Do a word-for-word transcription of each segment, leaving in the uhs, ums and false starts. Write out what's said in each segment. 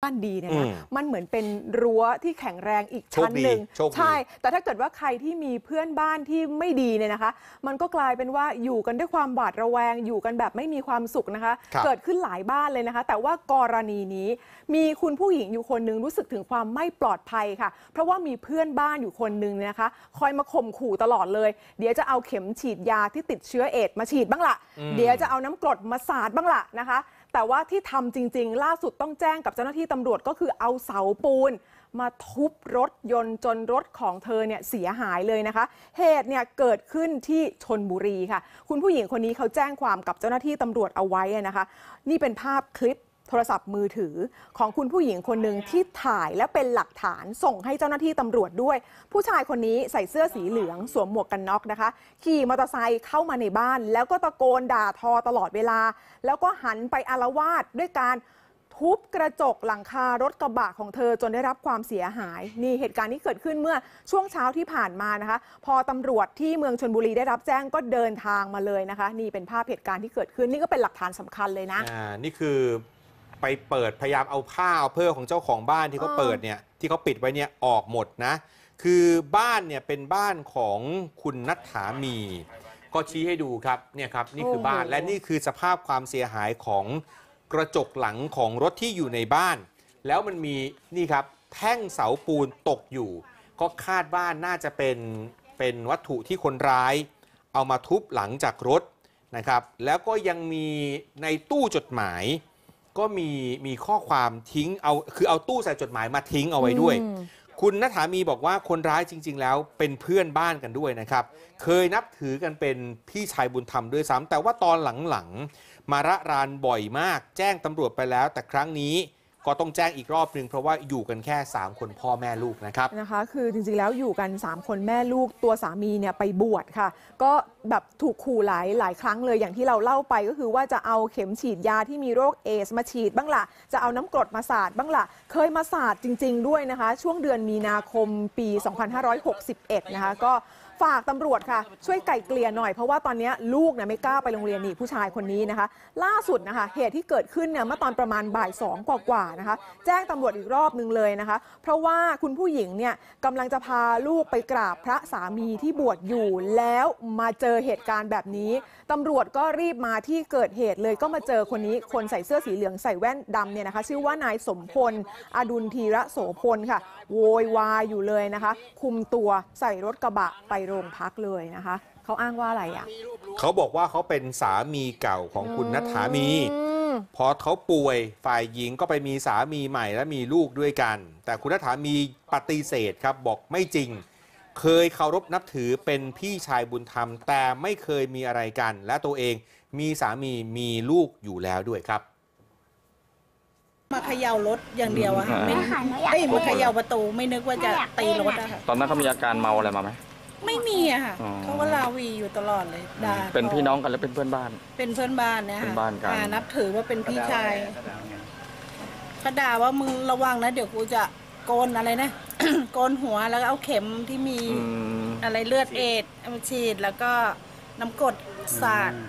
บ้านดีเนี่ยนะมันเหมือนเป็นรั้วที่แข็งแรงอีกชั้นหนึ่งใช่แต่ถ้าเกิดว่าใครที่มีเพื่อนบ้านที่ไม่ดีเนี่ยนะคะมันก็กลายเป็นว่าอยู่กันด้วยความหวาดระแวงอยู่กันแบบไม่มีความสุขนะคะเกิดขึ้นหลายบ้านเลยนะคะแต่ว่ากรณีนี้มีคุณผู้หญิงอยู่คนนึงรู้สึกถึงความไม่ปลอดภัยค่ะเพราะว่ามีเพื่อนบ้านอยู่คนนึงนะคะคอยมาข่มขู่ตลอดเลยเดี๋ยวจะเอาเข็มฉีดยาที่ติดเชื้อเอดส์มาฉีดบ้างละเดี๋ยวจะเอาน้ำกรดมาสาดบ้างละนะคะแต่ว่าที่ทำจริงๆล่าสุดต้องแจ้งกับเจ้าหน้าที่ตำรวจก็คือเอาเสาปูนมาทุบรถยนต์จนรถของเธอเนี่ยเสียหายเลยนะคะเหตุเนี่ยเกิดขึ้นที่ชลบุรีค่ะคุณผู้หญิงคนนี้เขาแจ้งความกับเจ้าหน้าที่ตำรวจเอาไว้นะคะนี่เป็นภาพคลิปโทรศัพท์มือถือของคุณผู้หญิงคนหนึ่งที่ถ่ายและเป็นหลักฐานส่งให้เจ้าหน้าที่ตำรวจด้วยผู้ชายคนนี้ใส่เสื้อสีเหลืองสวมหมวกกันน็อกนะคะขี่มอเตอร์ไซค์เข้ามาในบ้านแล้วก็ตะโกนด่าทอตลอดเวลาแล้วก็หันไปอาละวาดด้วยการทุบกระจกหลังคารถกระบะของเธอจนได้รับความเสียหายนี่เหตุการณ์นี้เกิดขึ้นเมื่อช่วงเช้าที่ผ่านมานะคะพอตำรวจที่เมืองชลบุรีได้รับแจ้งก็เดินทางมาเลยนะคะนี่เป็นภาพเหตุการณ์ที่เกิดขึ้นนี่ก็เป็นหลักฐานสำคัญเลยนะอ่านี่คือไปเปิดพยายามเอาผ้าเอาเสื้อของเจ้าของบ้านที่เขาเปิดเนี่ยที่เขาปิดไว้เนี่ยออกหมดนะคือบ้านเนี่ยเป็นบ้านของคุณณัฐฐามีก็ชี้ให้ดูครับเนี่ยครับนี่คือบ้านและนี่คือสภาพความเสียหายของกระจกหลังของรถที่อยู่ในบ้านแล้วมันมีนี่ครับแท่งเสาปูนตกอยู่ก็คาดว่าน่าจะเป็นเป็นวัตถุที่คนร้ายเอามาทุบหลังจากรถนะครับแล้วก็ยังมีในตู้จดหมายก็มีมีข้อความทิ้งเอาคือเอาตู้ใส่จดหมายมาทิ้งเอาไว้ด้วยคุณณัฐฐามีบอกว่าคนร้ายจริงๆแล้วเป็นเพื่อนบ้านกันด้วยนะครับเคยนับถือกันเป็นพี่ชายบุญธรรมด้วยซ้ำแต่ว่าตอนหลังๆมาระรานบ่อยมากแจ้งตำรวจไปแล้วแต่ครั้งนี้ก็ต้องแจ้งอีกรอบนึงเพราะว่าอยู่กันแค่สามคนพ่อแม่ลูกนะครับนะคะคือจริงๆแล้วอยู่กันสามคนแม่ลูกตัวสามีเนี่ยไปบวชค่ะก็แบบถูกขู่หลายหลายครั้งเลยอย่างที่เราเล่าไปก็คือว่าจะเอาเข็มฉีดยาที่มีโรคเอสมาฉีดบ้างล่ะจะเอาน้ำกรดมาสาดบ้างล่ะเคยมาสาดจริงๆด้วยนะคะช่วงเดือนมีนาคมปีสองพันห้าร้อยหกสิบเอ็ดนะคะก็ฝากตำรวจค่ะช่วยไก่เกลี่ยหน่อยเพราะว่าตอนนี้ลูกเนี่ยไม่กล้าไปโรงเรียนนี่ผู้ชายคนนี้นะคะล่าสุดนะคะเหตุที่เกิดขึ้นเนี่ยเมื่อตอนประมาณบ่ายสองกว่าๆนะคะแจ้งตำรวจอีกรอบนึงเลยนะคะเพราะว่าคุณผู้หญิงเนี่ยกำลังจะพาลูกไปกราบพระสามีที่บวชอยู่แล้วมาเจอเหตุการณ์แบบนี้ตำรวจก็รีบมาที่เกิดเหตุเลยก็มาเจอคนนี้คนใส่เสื้อสีเหลืองใส่แว่นดำเนี่ยนะคะชื่อว่านายสมพลอดุลธีระโสพลค่ะโวยวายอยู่เลยนะคะคุมตัวใส่รถกระบะไปโรงพักเลยนะคะเขาอ้างว่าอะไรอ่ะเขาบอกว่าเขาเป็นสามีเก่าของคุณณัฐฐามีพอเขาป่วยฝ่ายหญิงก็ไปมีสามีใหม่และมีลูกด้วยกันแต่คุณณัฐฐามีปฏิเสธครับบอกไม่จริงเคยเคารพนับถือเป็นพี่ชายบุญธรรมแต่ไม่เคยมีอะไรกันและตัวเองมีสามีมีลูกอยู่แล้วด้วยครับมาเขย่ารถอย่างเดียวอะค่ะไม่เอ้ยมาเขย่าประตูไม่นึกว่าจะตีรถอะค่ะตอนนั้นเขามีอาการเมาอะไรมาไหมไม่มีอะค่ะเขาก็ลาวีอยู่ตลอดเลยด่าเป็นพี่น้องกันหรือเป็นเพื่อนบ้านเป็นเพื่อนบ้านเนี่ยค่ะเป็นบ้านกันนับถือว่าเป็นพี่ชายเขาด่าว่ามึงระวังนะเดี๋ยวกูจะโกนอะไรนะ โกนหัวแล้วเอาเข็มที่มีอะไรเลือดเอดมาฉีดแล้วก็น้ำกรดสาด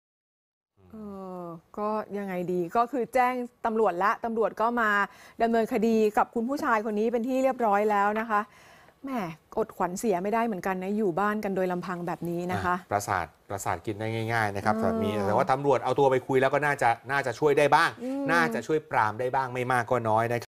ก็ยังไงดีก็คือแจ้งตำรวจและตำรวจก็มาดำเนินคดีกับคุณผู้ชายคนนี้เป็นที่เรียบร้อยแล้วนะคะแหมอดขวัญเสียไม่ได้เหมือนกันนะอยู่บ้านกันโดยลำพังแบบนี้นะคะประสาทประสาทกินได้ง่ายๆนะครับแต่มีแต่ว่าตำรวจเอาตัวไปคุยแล้วก็น่าจะน่าจะช่วยได้บ้างน่าจะช่วยปรามได้บ้างไม่มากก็น้อยนะครับ